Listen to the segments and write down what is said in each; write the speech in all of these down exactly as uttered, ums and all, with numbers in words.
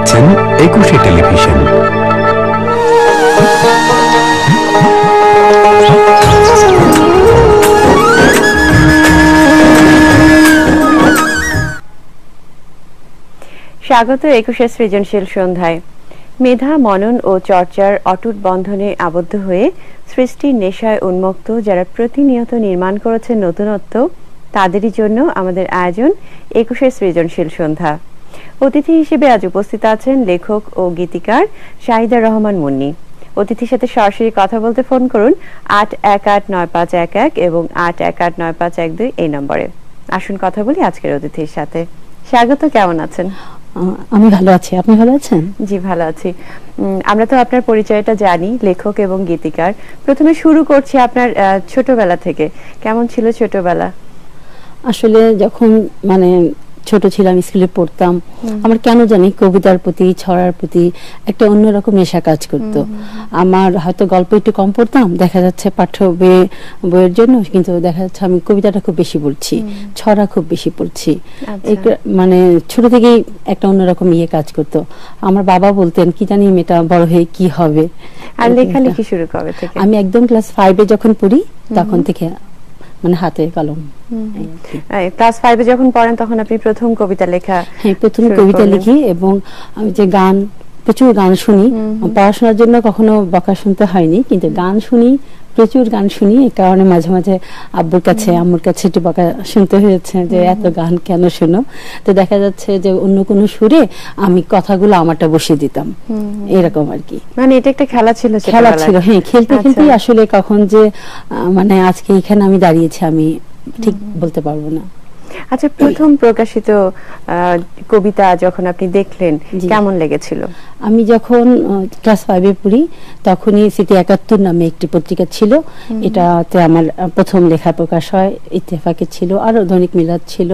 দেখছেন একুশে টেলিভিশন। স্বাগত একুশে সৃজনশীল সন্ধ্যায়। মেধা, মনন ও চর্চার অটুট বন্ধনে আবদ্ধ হয়ে সৃষ্টির নেশায় উন্মুক্ত যারা প্রতিনিয়ত নির্মাণ করেছেন নতুনত্ব, তাদেরই জন্য আমাদের আয়োজন একুশে সৃজনশীল সন্ধ্যা। অতিথি হিসেবে আজ উপস্থিত আছেন লেখক ও গীতিকার শাহিদা রহমান মুন্নি। অতিথির সাথে সরাসরি কথা বলতে ফোন করুন আট এক আট নয় পাঁচ এক এক এবং আট এক আট নয় পাঁচ এক দুই এই নম্বরে। আসুন কথা বলি আজকের অতিথির সাথে। স্বাগত, কেমন আছেন? আমি ভালো আছি, আপনি ভালো আছেন? জি ভালো আছি। আমরা তো আপনার পরিচয়টা জানি, লেখক এবং গীতিকার। প্রথমে শুরু করছি আপনার ছোটবেলা থেকে। কেমন ছিল ছোটবেলা? আসলে যখন মানে ছোট ছিলাম, স্কুলে পড়তাম, আমার কেন জানি কবিতার প্রতি, ছড়ার প্রতি একটা অন্যরকম নেশা কাজ করতো। আমার হয়তো গল্প একটু কম পড়তাম, দেখা যাচ্ছে পাঠ্য বইয়ের জন্য, কিন্তু দেখা যাচ্ছে আমি কবিতাটা খুব বেশি পড়ছি, ছড়া খুব বেশি পড়ছি। মানে ছোট থেকেই একটা অন্যরকম ইয়ে কাজ করতো। আমার বাবা বলতেন কি জানি মেয়েটা বড় হয়ে কি হবে। আর লেখালেখি শুরু কবে থেকে? আমি একদম ক্লাস ফাইভে যখন পড়ি তখন থেকে, মানে হাতে কলম। ক্লাস ফাইভে যখন পড়েন তখন আপনি প্রথম কবিতা লেখা? হ্যাঁ, প্রথম কবিতা লিখি এবং আমি যে গান, প্রচুর গান শুনি। পড়াশোনার জন্য কখনো বকা শুনতে হয়নি, কিন্তু গান শুনি, প্রচুর গান শুনি। এই কারণে মাঝে মাঝে আব্বুর কাছে, আম্মুর কাছে একটু বকা শুনতে হয়েছে যে এত গান কেন শুনো। তো দেখা যাচ্ছে যে অন্য কোনো সুরে আমি কথাগুলো আমারটা বসিয়ে দিতাম, এরকম আর কি। মানে এটা একটা খেলা ছিল? খেলা ছিল, হ্যাঁ। খেলতে খেলতেই আসলে কখন যে মানে আজকে এখানে আমি দাঁড়িয়েছি আমি ঠিক বলতে পারবো না। আচ্ছা, প্রথম প্রকাশিত কবিতা যখন আপনি দেখলেন কেমন লেগেছিল? আমি যখন ক্লাস ফাইভে পড়ি তখনই সিটি একাত্তর নামে একটি পত্রিকা ছিল, এটাতে আমার প্রথম লেখা প্রকাশ হয়। ইত্তেফাকে ছিল, আরো দৈনিক মিলাদ ছিল,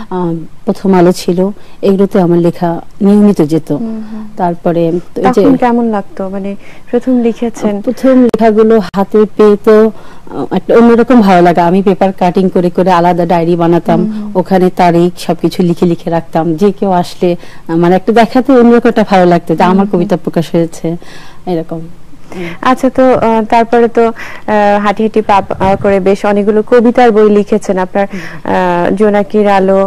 প্রথম আলো ছিল, এগুলোতে আমার লেখা নিয়মিত যেত। তারপরে কেমন লাগতো মানে প্রথম লিখেছেন? প্রথম লেখাগুলো হাতে পেয়ে তো একটা অন্যরকম ভালো লাগা। আমি পেপার কাটিং করে করে আলাদা ডায়েরি বানাতাম, ওখানে তারিখ সবকিছু লিখে লিখে রাখতাম। যে কেউ আসলে মানে একটা দেখাতে অন্যরকম একটা ভালো লাগতো যে আমার কবিতা প্রকাশ হয়েছে, এরকম। আচ্ছা, তো তারপরে তো হাঁটি হাঁটি পা করে বেশ অনেকগুলো কবিতার বই লিখেছেন। আপনার জোনাকির আলো,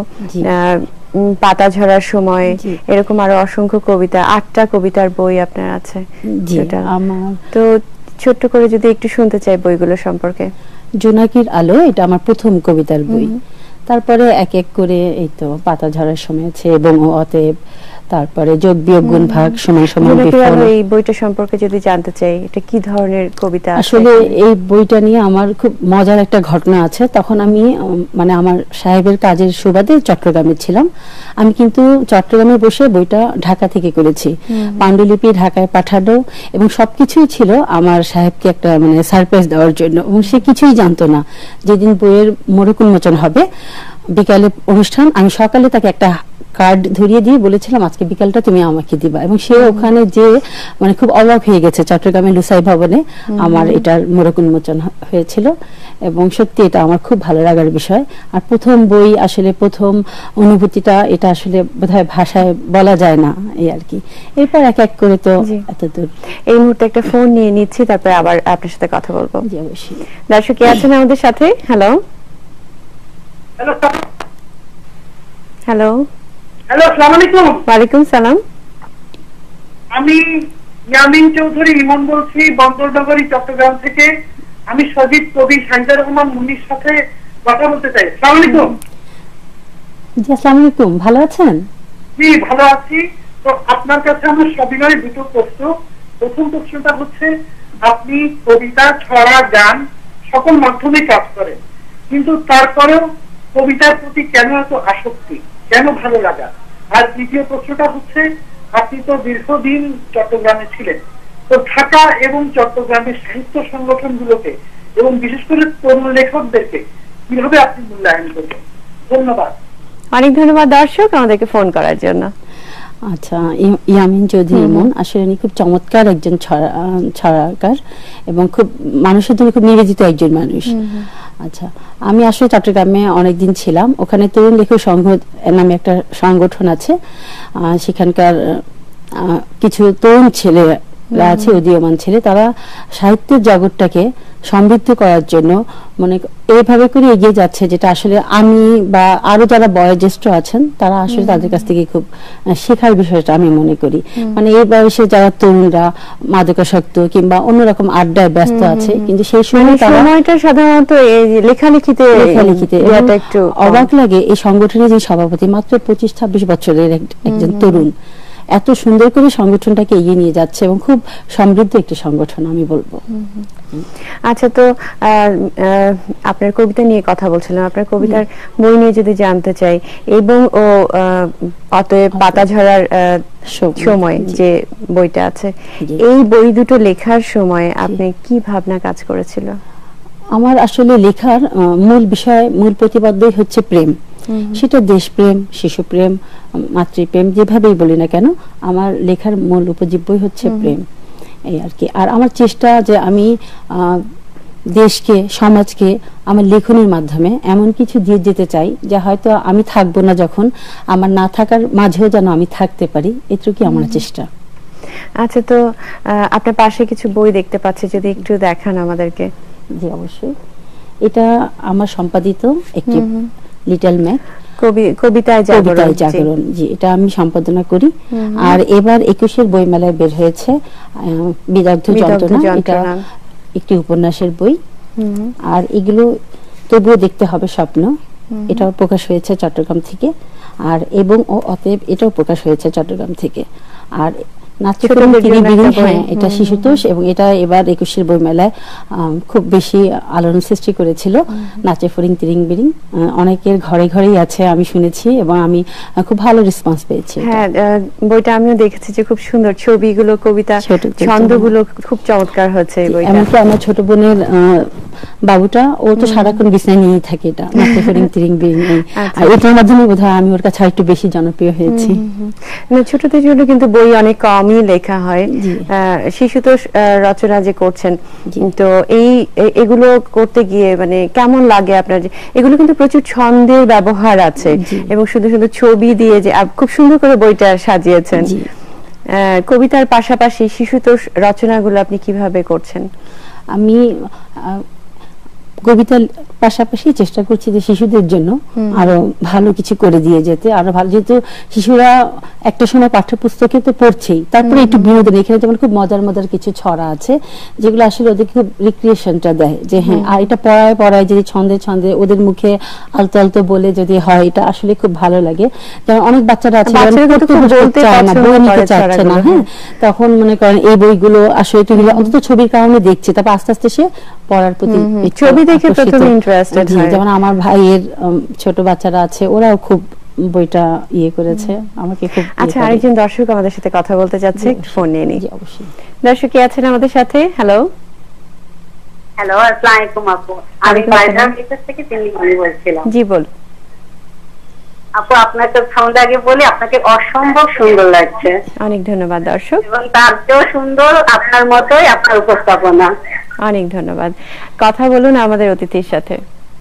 পাতা ঝরার সময়, এরকম আরো অসংখ্য কবিতা, আটটা কবিতার বই আপনার আছে। আমার তো ছোট্ট করে যদি একটু শুনতে চাই বইগুলো সম্পর্কে। জোনাকির আলো এটা আমার প্রথম কবিতার বই। তারপরে এক এক করে এই তো পাতা ঝরার সময় আছে এবং অতএব, তারপরে যোগ বিয়োগ গুণ ভাগ, সময় সময় বিফল। এই বইটা সম্পর্কে যদি জানতে চাই, এটা কি ধরনের কবিতা? আসলে এই বইটা নিয়ে আমার খুব মজার একটা ঘটনা আছে। তখন আমি মানে আমার সাহেবের কাজের সুবাদে চট্টগ্রামে ছিলাম। আমি কিন্তু চট্টগ্রামে বসে বইটা ঢাকা থেকে করেছি, পাণ্ডুলিপি ঢাকায় পাঠানো, এবং সবকিছুই ছিল আমার সাহেবকে একটা মানে সারপ্রাইজ দেওয়ার জন্য। এবং সে কিছুই জানতো না যেদিন বইয়ের মোড়ক উন্মোচন হবে, বিকালে অনুষ্ঠান, আমি সকালে তাকে একটা কার্ড ধরিয়ে দিয়ে বলেছিলাম আজকে বিকালটা তুমি আমাকে দিবা। এবং সে ওখানে যে মানে খুব অবাক হয়ে গেছে। চট্টগ্রামের লুসাই ভবনে আমার এটার মোড়ক উন্মোচন হয়েছিল এবং সত্যি এটা আমার খুব ভালো লাগার বিষয়। আর প্রথম বই, আসলে প্রথম অনুভূতিটা এটা আসলে বোধহয় ভাষায় বলা যায় না, এই আর কি। এরপর এক এক করে তো এত দূর। এই মুহূর্তে একটা ফোন নিয়ে নিচ্ছি, তারপরে আবার আপনার সাথে কথা বলবো। জি অবশ্যই। দর্শক কে আছেন আমাদের সাথে? হ্যালো হ্যালো হ্যালো হ্যালো, আসসালামু আলাইকুম। ওয়ালাইকুম সালাম। আমি ইয়ামিন চৌধুরী ইমন বলছি, বন্দরনগরী, চট্টগ্রাম থেকে। আমি সজীব কবি শাহিদা রহমান মুন্নির সাথে কথা বলতে চাই। আসসালামু আলাইকুম। জি আসসালামু আলাইকুম, ভালো আছেন? জি ভালো আছি। তো আপনার কাছে আমার সবিনয় দুটো প্রশ্ন। প্রথম প্রশ্নটা হচ্ছে, আপনি কবিতা, ছড়া, গান সকল মাধ্যমে কাজ করেন, কিন্তু তারপরেও কবিতার প্রতি কেন এত আসক্তি, কেন ভালো লাগা? আর দ্বিতীয় প্রশ্নটা হচ্ছে, আপনি তো দীর্ঘদিন চট্টগ্রামে ছিলেন, তো ঢাকা এবং চট্টগ্রামের সাহিত্য সংগঠনগুলোকে এবং বিশেষ করে তরুণ লেখকদেরকে কিভাবে আপনি মূল্যায়ন করবেন? ধন্যবাদ। অনেক ধন্যবাদ দর্শক আমাদেরকে ফোন করার জন্য। আচ্ছা, ইয়ামিন চৌধুরী ইমন আসলে উনি খুব চমৎকার একজন ছড়াকার এবং খুব মানুষের জন্য খুব নিবেদিত একজন মানুষ। আচ্ছা, আমি আসলে চট্টগ্রামে অনেকদিন ছিলাম। ওখানে তরুণ লেখক সংঘ নামে একটা সংগঠন আছে, সেখানকার আহ, কিছু তরুণ ছেলে আছে, উদীয়মান ছেলে, তারা সাহিত্যের জগৎটাকে সমৃদ্ধ করার জন্য মানে এইভাবে করে এগিয়ে যাচ্ছে, যেটা আসলে আমি বা আরো যারা বয়োজ্যেষ্ঠ আছেন তারা আসলে তাদের কাছ থেকে খুব শেখার বিষয়টা আমি মনে করি। মানে এই বয়সে যারা তরুণরা মাদকাসক্ত কিংবা অন্যরকম আড্ডায় ব্যস্ত আছে, কিন্তু সেই সময় তারা সময়টা সাধারণত এই লেখালেখিতে লেখালেখিতে এটা একটু অবাক লাগে। এই সংগঠনের যে সভাপতি মাত্র পঁচিশ ছাব্বিশ বছরের এক- একজন তরুণ এত সুন্দর করে সংগঠনটাকে এগিয়ে নিয়ে যাচ্ছে এবং খুব সমৃদ্ধ একটি সংগঠন আমি বলবো। আচ্ছা, তো আহ, আহ, আপনার কবিতা নিয়ে কথা বলছিলাম, আপনার কবিতার বই নিয়ে যদি জানতে চাই, এবং ও আহ, অতএব পাতা ঝরার আহ, সব- সময় জি। যে বইটা আছে, জি। এই বই দুটো লেখার সময় আপনি কি ভাবনা কাজ করেছিল? আমার আসলে লেখার আহ, মূল বিষয়, মূল প্রতিপাদ্যই হচ্ছে প্রেম। সেটা দেশপ্রেম, শিশুপ্রেম, মাতৃপ্রেম, যেভাবেই বলি না কেন, আমার লেখার মূল উপজীব্যই হচ্ছে প্রেম, এই আর কি। আর আমার চেষ্টা যে আমি আহ, দেশকে, সমাজকে আমার লেখনের মাধ্যমে এমন কিছু দিয়ে যেতে চাই যা হয়তো আমি থাকবো না, যখন আমার না থাকার মাঝেও যেন আমি থাকতে পারি, এটুকুই আমার চেষ্টা। আচ্ছা, তো আহ, আপনার পাশে কিছু বই দেখতে পাচ্ছি, যদি একটু দেখান আমাদেরকে। জি অবশ্যই। এটা আমার সম্পাদিত একটি লিটল ম্যাক, কবি কবিতায় জাগরণ, কবিতায় জি। জাগরণ, জি, এটা আমি সম্পাদনা করি। আর এবার একুশের বইমেলায় বের হয়েছে আহ, বিদগ্ধ বিদগ্ধ যন্ত্রণা, এটা যন্ত্রণা। একটি উপন্যাসের বই। হুম। আর এগুলো তবুও দেখতে হবে স্বপ্ন, এটাও প্রকাশ হয়েছে চট্টগ্রাম থেকে। আর এবং ও অতএব এটাও প্রকাশ হয়েছে চট্টগ্রাম থেকে। আর নাচে ছোটদের ফিরিং তিরি জন্য বিরিং, একটা বই। হ্যাঁ, এটা শিশুতোষ, এবং এটা এবার একুশের বইমেলায় আম, খুব বেশি আলোড়ন সৃষ্টি করেছিল। নাচে ফরিং তিরিং বিরিং আহ, অনেকের ঘরে ঘরেই আছে আমি শুনেছি, এবং আমি আহ, খুব ভালো রেসপন্স পেয়েছি এটা। হ্যাঁ, আহ, বইটা আমিও দেখেছি যে খুব সুন্দর ছবিগুলো, কবিতা, ছোট ছোট ছন্দগুলো খুব চমৎকার হচ্ছে এই বইটা। এমনকি আমার ছোট বোনের আহ, বাবুটা, ও তো সারাক্ষণ বিছানায় নিয়েই থাকে এটা, নাচে ফরিং তিরিং বিরিং, এই। আচ্ছা। আর এটার মাধ্যমে বোধহয় আমি ওর কাছে একটু বেশি জনপ্রিয় হয়েছি। না, ছোটদের জন্য কিন্তু বই অনেক কমই লেখা হয়। জি। আহ, শিশুতোষ আহ, রচনা যে করছেন, জি। তো এই এ- এগুলো করতে গিয়ে মানে কেমন লাগে আপনার? যে এগুলো কিন্তু প্রচুর ছন্দের ব্যবহার আছে, জি। এবং শুধু শুধু ছবি দিয়ে যে আপ- খুব সুন্দর করে বইটা সাজিয়েছেন। জি। আহ, কবিতার পাশাপাশি শিশুতোষ রচনাগুলো আপনি কিভাবে করছেন? আমি আহ, কবিতার পাশাপাশি চেষ্টা করছি যে শিশুদের জন্য আরো ভালো কিছু করে দিয়ে যেতে, আরো ভালো, যেহেতু শিশুরা একটা সময় পাঠ্যপুস্তকে তো পড়ছেই, তারপরে একটু বিনোদন, এখানে যেমন খুব মজার মজার কিছু ছড়া আছে যেগুলো আসলে ওদের খুব রিক্রিয়েশনটা দেয়, যে হ্যাঁ, আর এটা পড়ায় পড়ায় যদি ছন্দে ছন্দে ওদের মুখে আলতো আলতো বলে যদি হয়, এটা আসলে খুব ভালো লাগে। যেমন অনেক বাচ্চারা আছে যারা বাচ্চারা কিন্তু পড়তে খুব বসতে বলতে চায় না, পছন্দ বই নিতে করে চাচ্ছে না, ছড়াগুলো, হ্যাঁ, তখন মনে করেন এই বইগুলো আসলে এগুলো অন্তত ছবির কারণে দেখছে, তারপর আস্তে আস্তে সে পড়ার প্রতি একটু ছবি দেখে আকর্ষিত। প্রথমে interested জি, হয়। যেমন আমার ভাইয়ের উম, ছোট বাচ্চারা আছে, ওরাও খুব বইটা ইয়ে করেছে, আমাকে খুব ইয়ে আচ্ছা, করে। আরেকজন দর্শক আমাদের সাথে কথা বলতে যাচ্ছে, জি, একটু ফোন নিয়ে নিই। জি, অবশ্যই। দর্শক কে আছেন আমাদের সাথে? হ্যালো। হ্যালো, আসসালামু আলাইকুম আপু। আমি ওয়ালাইকুম আসসালাম। বাইরাম বিকাশ থেকে তিনি আমি বলছিলাম। জি, বল। আপু, আপনাকে সাউন্ড আগে বলি, আপনাকে অসম্ভব সুন্দর লাগছে, অনেক ধন্যবাদ দর্শক, এবং তার চেয়েও সুন্দর আপনার মতোই আপনার উপস্থাপনা। অনেক ধন্যবাদ। কথা বলুন আমাদের অতিথির সাথে।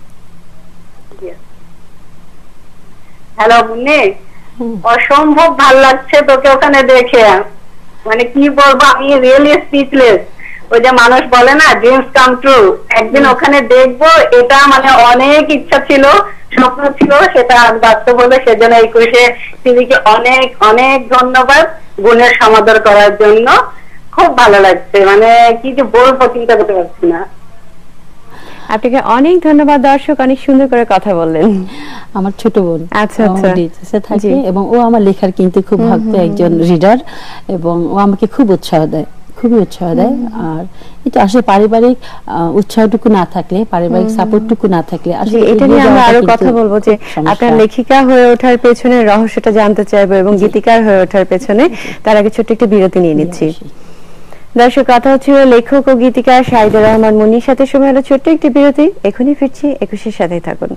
হ্যালো মুন্নি, অসম্ভব ভাল লাগছে তোকে ওখানে দেখে, মানে কি বলবো, আমি রিয়েলি স্পিচলেস। ওই যে মানুষ বলে না, ড্রিমস কাম ট্রু, একদিন ওখানে দেখবো, এটা মানে অনেক ইচ্ছা ছিল, স্বপ্ন ছিল, সেটা আজ বাস্তব হলো। সেজন্য একুশে টিভিকে অনেক অনেক ধন্যবাদ গুণের সমাদর করার জন্য। খুব ভালো লাগছে, মানে কি যে বলবো চিন্তা করতে পারছি না। আপনাকে অনেক ধন্যবাদ দর্শক, অনেক সুন্দর করে কথা বললেন। আমার ছোট বোন আচ্ছা, আচ্ছা। ডিএসএ থাকে, জি। এবং ও আমার লেখার কিন্তু খুব ভক্ত একজন রিডার, এবং ও আমাকে খুব উৎসাহ দেয়, খুবই উৎসাহ দেয়। আর এটা আসলে পারিবারিক আহ, উৎসাহটুকু না থাকলে, পারিবারিক সাপোর্টটুকু না থাকলে জি, আসলে এটা এগিয়ে নিয়ে আমরা যাওয়াটা আরো কিন্তু কথা বলবো যে খুব সমস্যা। আপনার লেখিকা হয়ে ওঠার পেছনে রহস্যটা জানতে চাইবো, এবং গীতিকার হয়ে ওঠার পেছনে। তার আগে ছোট্ট একটি বিরতি নিয়ে নিচ্ছি। দর্শক, কথা হচ্ছিল লেখক ও গীতিকার শাহিদুর রহমান মুন্নির সাথে। সময় হলো ছোট্ট একটি বিরতি, এখনই ফিরছি, একুশের সাথেই থাকুন।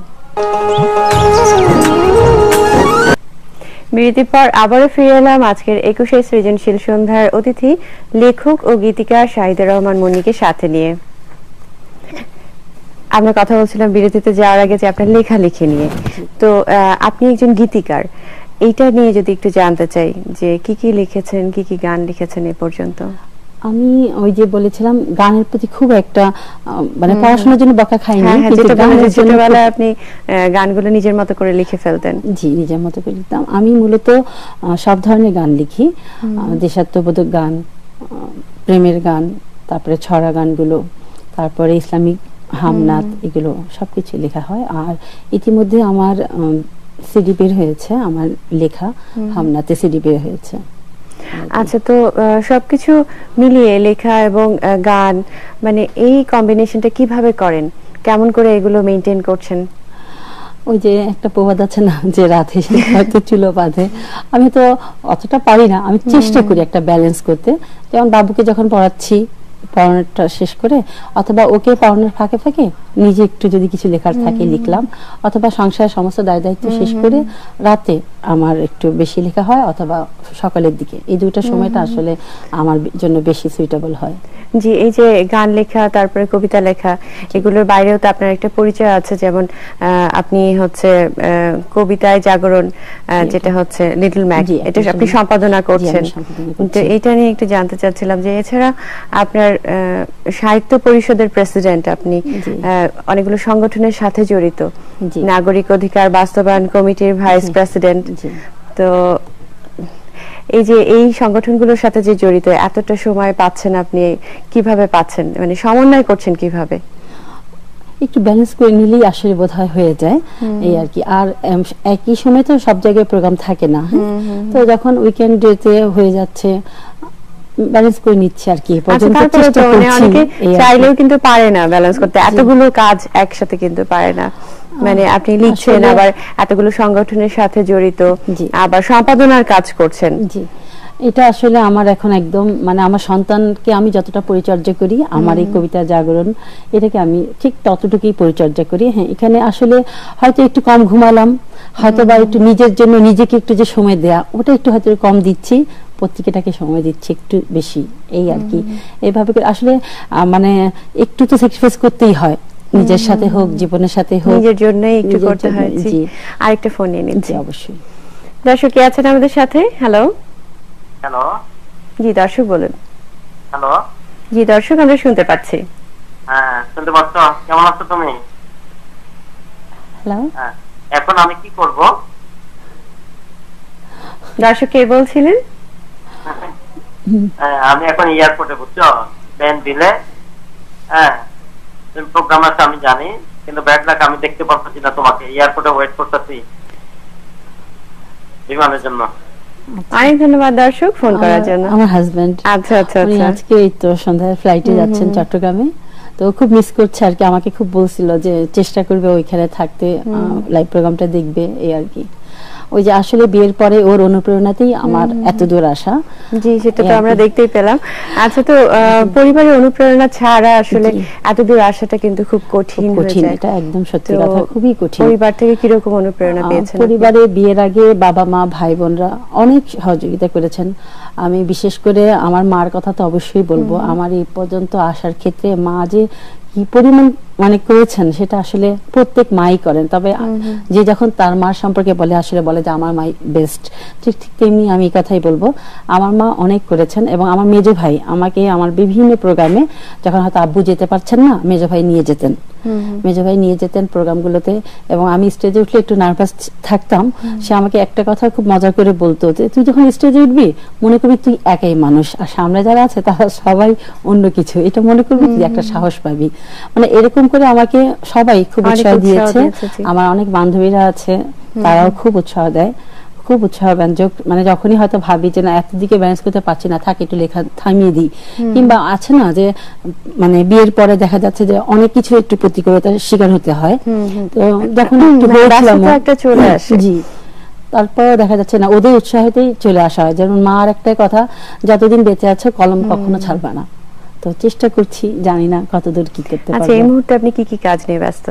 বিরতির পর আবারও ফিরে এলাম আজকের একুশে সৃজনশীল সন্ধ্যার অতিথি লেখক ও গীতিকার শাহিদুর রহমান মুন্নিকে সাথে নিয়ে। আমরা কথা বলছিলাম বিরতিতে যাওয়ার আগে যে আপনার লেখালেখি নিয়ে। তো আহ, আপনি একজন গীতিকার, এইটা নিয়ে যদি একটু জানতে চাই যে কি কি লিখেছেন, কি কি গান লিখেছেন এ পর্যন্ত। আমি ওই যে বলেছিলাম গানের প্রতি খুব একটা মানে পড়াশোনার জন্য বকা খাইনি, কিন্তু গানের ছোটবেলায় আপনি গানগুলো নিজের মতো করে লিখে ফেলতেন। জি, নিজের মতো করে লিখতাম। আমি মূলত সব ধরনের গান লিখি, দেশাত্মবোধক গান, প্রেমের গান, তারপরে ছড়া গানগুলো, তারপরে ইসলামিক হামনাত, এগুলো সবকিছু লেখা হয়। আর ইতিমধ্যে আমার সিডি বের হয়েছে, আমার লেখা হামনাতে সিডি বের হয়েছে। আচ্ছা, তো সবকিছু মিলিয়ে লেখা এবং গান, মানে এই কম্বিনেশনটা কিভাবে করেন, কেমন করে এগুলো মেইনটেইন করছেন? ওই যে একটা প্রবাদ আছে না, যে রাতে হয়তো চুলো বাঁধে, আমি তো অতটা পারি না, আমি চেষ্টা করি একটা ব্যালেন্স করতে। যেমন বাবুকে যখন পড়াচ্ছি, পড়ানোটা শেষ করে অথবা ওকে পড়ানোর ফাঁকে ফাঁকে নিজে একটু যদি কিছু লেখার থাকে লিখলাম, অথবা সংসারের সমস্ত দায় দায়িত্ব শেষ করে রাতে আমার একটু বেশি লেখা হয়, অথবা সকালের দিকে। এই দুইটা সময়টা আসলে আমার জন্য বেশি সুইটেবল হয়। জি, এই যে গান লেখা, তারপরে কবিতা লেখা, এগুলোর বাইরেও তো আপনার একটা পরিচয় আছে। যেমন আপনি হচ্ছে কবিতায় জাগরণ, যেটা হচ্ছে লিটল ম্যাগি, এটা আপনি সম্পাদনা করছেন। তো এটা নিয়ে একটু জানতে চাচ্ছিলাম যে এছাড়া আপনার সাহিত্য পরিষদের প্রেসিডেন্ট, আপনি অনেকগুলো সংগঠনের সাথে জড়িত, নাগরিক অধিকার বাস্তবায়ন কমিটির ভাইস প্রেসিডেন্ট। তো এই যে এই সংগঠনগুলোর সাথে যে জড়িত, এতটা সময় পাচ্ছেন, আপনি কিভাবে পাচ্ছেন, মানে সমন্বয় করছেন কিভাবে? একটু ব্যালেন্স করে নিলেই আসলে বোধহয় হয়ে যায়, এই আর কি। আর একই সময় তো সব জায়গায় প্রোগ্রাম থাকে না, তো যখন উইকেন্ডেতে হয়ে যাচ্ছে ব্যালেন্স করে নিচ্ছে আর কি। চাইলেও কিন্তু পারে না ব্যালেন্স করতে, এতগুলো কাজ একসাথে কিন্তু পারে না। মানে আপনি লিখছেন, আবার এতগুলো সংগঠনের সাথে জড়িত, আবার সম্পাদনার কাজ করছেন। জি, এটা আসলে আমার এখন একদম মানে আমার সন্তানকে আমি যতটা পরিচর্যা করি, আমার এই কবিতা জাগরণ, এটাকে আমি ঠিক ততটুকুই পরিচর্যা করি। হ্যাঁ, এখানে আসলে হয়তো একটু কম ঘুমালাম, হয়তো বা একটু নিজের জন্য নিজেকে একটু যে সময় দেয়া, ওটা একটু হয়তো কম দিচ্ছি, পত্রিকাটাকে সময় দিচ্ছি একটু বেশি, এই আর কি। এইভাবে আসলে মানে একটু তো স্যাক্রিফাইস করতেই হয়, নিজের সাথে হোক, জীবনের সাথে হোক, নিজের জন্যই একটু করতে হয়। জি, আরেকটা ফোন নিয়ে নিচ্ছি। অবশ্যই। দর্শক কে আছেন আমাদের সাথে? হ্যালো হ্যালো জি, দর্শক বলুন। হ্যালো জি দর্শক, আমরা শুনতে পাচ্ছি। হ্যাঁ, শুনতে পাচ্ছ? কেমন আছো তুমি? হ্যালো, এখন আমি কি করব? দর্শক কে বলছিলেন? আমি এখন এয়ারপোর্টে, বুঝছো, প্লেন দিলে। হ্যাঁ, তুমি প্রোগ্রাম আছে আমি জানি, কিন্তু ব্যাড লাক আমি দেখতে পাচ্ছি না তোমাকে। এয়ারপোর্টে ওয়েট করতেছি বিমানের জন্য। অনেক ধন্যবাদ দর্শক ফোন করার জন্য। আমার হাজবেন্ড, আচ্ছা আচ্ছা উনি আজকে এই তো সন্ধ্যায় ফ্লাইটে যাচ্ছেন চট্টগ্রামে, তো খুব মিস করছে আর কি। আমাকে খুব বলছিল যে চেষ্টা করবে ওইখানে থাকতে, লাইভ প্রোগ্রামটা দেখবে, এই আর কি। ওই যে আসলে বিয়ের পরে ওর অনুপ্রেরণাতেই আমার এত দূর আসা। জি, সেটা তো আমরা দেখতেই পেলাম। আচ্ছা, তো পরিবারের অনুপ্রেরণা ছাড়া আসলে এত দূর আসাটা কিন্তু খুব কঠিন হয়ে যায়। এটা একদম সত্যি কথা, খুবই কঠিন। পরিবার থেকে কি রকম অনুপ্রেরণা পেয়েছেন? পরিবারে বিয়ের আগে বাবা মা ভাই বোনরা অনেক সহযোগিতা করেছেন। আমি বিশেষ করে আমার মার কথা তো অবশ্যই বলবো। আমার এই পর্যন্ত আসার ক্ষেত্রে মা যে কি পরিমাণ মানে করেছেন সেটা আসলে প্রত্যেক মাই করেন, তবে যে যখন তার মার সম্পর্কে বলে আসলে বলে যে আমার মাই বেস্ট, ঠিক ঠিক তেমনি আমি এই কথাই বলবো। আমার মা অনেক করেছেন, এবং আমার মেজো ভাই আমাকে আমার বিভিন্ন প্রোগ্রামে যখন হয়তো আব্বু যেতে পারছেন না, মেজো ভাই নিয়ে যেতেন, মেজো ভাই নিয়ে যেতেন প্রোগ্রামগুলোতে। এবং আমি স্টেজে উঠলে একটু নার্ভাস থাকতাম, সে আমাকে একটা কথা খুব মজা করে বলতো যে তুই যখন স্টেজে উঠবি মনে করবি তুই একাই মানুষ, আর সামনে যারা আছে তারা সবাই অন্য কিছু, এটা মনে করবি তুই একটা সাহস পাবি। মানে এরকম করে আমাকে সবাই খুব উৎসাহ দিয়েছে। আমার অনেক বান্ধবীরা আছে, তারাও খুব উৎসাহ দেয়, খুব উৎসাহ ব্যঞ্জক। মানে যখনই হয়তো ভাবি যে না এত দিকে ব্যালেন্স করতে পারছি না, থাক একটু লেখা থামিয়ে দিই, কিংবা আছে না যে মানে বিয়ের পরে দেখা যাচ্ছে যে অনেক কিছু একটু প্রতিকূলতার শিকার হতে হয়, তো যখন একটু চলে আসে, জি, তারপর দেখা যাচ্ছে না ওদের উৎসাহতেই চলে আসা হয়। যেমন মার একটাই কথা, যতদিন বেঁচে আছে কলম কখনো ছাড়বে না। তো চেষ্টা করছি, জানি না কতদূর কি করতে পারবো। আচ্ছা, এই মুহূর্তে আপনি কি কি কাজ নিয়ে ব্যস্ত?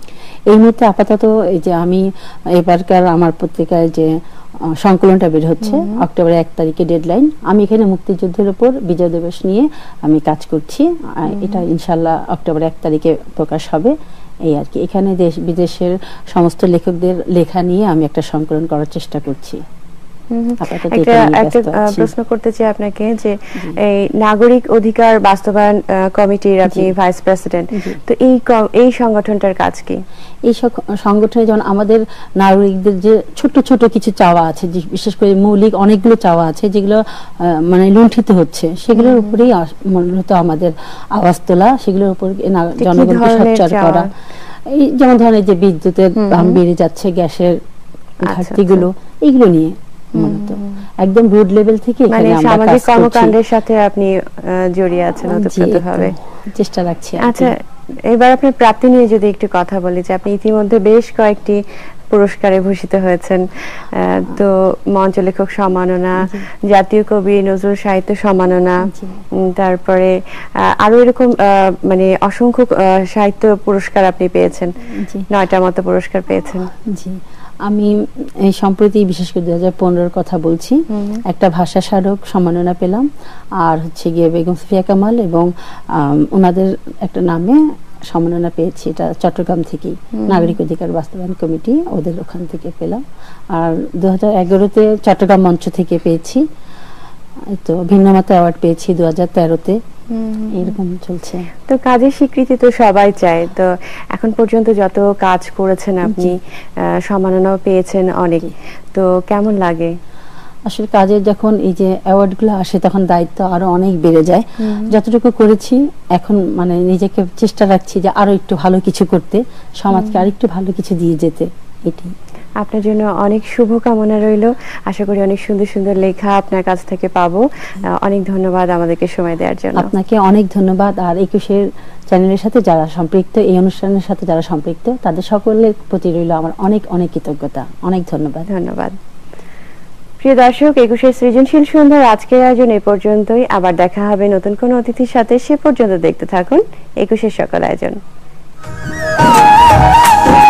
এই মুহূর্তে আপাতত এই যে আমি এবারকার আমার পত্রিকায় যে সংকলনটা বের হচ্ছে অক্টোবরের এক তারিখে ডেডলাইন, আমি এখানে মুক্তিযুদ্ধের উপর বিজয় দিবস নিয়ে আমি কাজ করছি। এটা ইনশাল্লাহ অক্টোবরের এক তারিখে প্রকাশ হবে, এই আর কি। এখানে দেশ বিদেশের সমস্ত লেখকদের লেখা নিয়ে আমি একটা সংকলন করার চেষ্টা করছি। আপাতত একটা এটা নিয়ে একটা ব্যস্ত আহ, আছি। প্রশ্ন করতে চাই আপনাকে যে এই নাগরিক অধিকার বাস্তবায়ন আহ, কমিটির আপনি ভাইস প্রেসিডেন্ট, তো এই ক- এই সংগঠনটার কাজ কি? এই সক- সংগঠনে যেমন আমাদের নাগরিকদের যে ছোট ছোট কিছু চাওয়া আছে, যে বিশেষ করে মৌলিক অনেকগুলো চাওয়া আছে যেগুলো আহ, মানে লুণ্ঠিত হচ্ছে, সেগুলোর উপরেই আস- মূলত আমাদের আওয়াজ তোলা, সেগুলোর উপর না- কি জনগণকে ধরনের সোচ্চার চাওয়া? করা। এই যেমন ধরনের যে বিদ্যুতের দাম বেড়ে যাচ্ছে, গ্যাসের ঘাটতিগুলো, এইগুলো নিয়ে মূলত একদম রুট লেভেল থেকে মানে এখানে আমরা সামাজিক কাজ করছি। কর্মকাণ্ডের সাথে আপনি আহ, জড়িয়ে আছেন জি, ওতপ্রোতভাবে। একটু চেষ্টা রাখছি আর কি। আচ্ছা, এবার আপনার প্রাপ্তি নিয়ে যদি একটু কথা বলি, যে আপনি ইতিমধ্যে বেশ কয়েকটি পুরস্কারে ভূষিত হয়েছেন, আহ, তো মঞ্চ লেখক সম্মাননা, জাতীয় কবি নজরুল সাহিত্য সম্মাননা, জি। উম, তারপরে আহ, আরো এরকম আহ, মানে অসংখ্য আহ, সাহিত্য পুরস্কার আপনি পেয়েছেন, জি। নয়টার মতো পুরস্কার পেয়েছেন। জি, আমি এই সম্প্রতি বিশেষ করে দুই হাজার পনেরোর কথা বলছি, একটা ভাষা স্মারক সম্মাননা পেলাম, আর হচ্ছে গিয়ে বেগম সুফিয়া কামাল এবং আম, ওনাদের একটা নামে সম্মাননা পেয়েছি, এটা চট্টগ্রাম থেকেই নাগরিক অধিকার বাস্তবায়ন কমিটি, ওদের ওখান থেকে পেলাম। আর দু হাজার এগারোতে চট্টগ্রাম মঞ্চ থেকে পেয়েছি, এই তো ভিন্নমত অ্যাওয়ার্ড পেয়েছি দু হাজার তেরোতে, এরকম চলছে। তো কাজের স্বীকৃতি তো সবাই চায়, তো এখন পর্যন্ত যত কাজ করেছেন আপনি, আহ, সম্মাননাও পেয়েছেন অনেক, তো কেমন লাগে? আসলে কাজের যখন এই যে অ্যাওয়ার্ড গুলো আসে তখন দায়িত্ব আরো অনেক বেড়ে যায়। যতটুকু করেছি এখন মানে নিজেকে চেষ্টা রাখছি যে আরো একটু ভালো কিছু করতে, সমাজকে আরেকটু ভালো কিছু দিয়ে যেতে, এটি। আপনার জন্য অনেক শুভকামনা রইল, আশা করি অনেক সুন্দর সুন্দর লেখা আপনার কাছ থেকে পাবো। আহ, অনেক ধন্যবাদ আমাদেরকে সময় দেওয়ার জন্য। আপনাকে অনেক ধন্যবাদ। আর একুশের চ্যানেলের সাথে যারা সম্পৃক্ত, এই অনুষ্ঠানের সাথে যারা সম্পৃক্ত, তাদের সকলের প্রতি রইল আমার অনেক অনেক কৃতজ্ঞতা। অনেক ধন্যবাদ। ধন্যবাদ। প্রিয় দর্শক, একুশের সৃজনশীল সন্ধ্যার আজকের আয়োজন এ পর্যন্তই। আবার দেখা হবে নতুন কোনো অতিথির সাথে, সে পর্যন্ত দেখতে থাকুন একুশের সকল আয়োজন।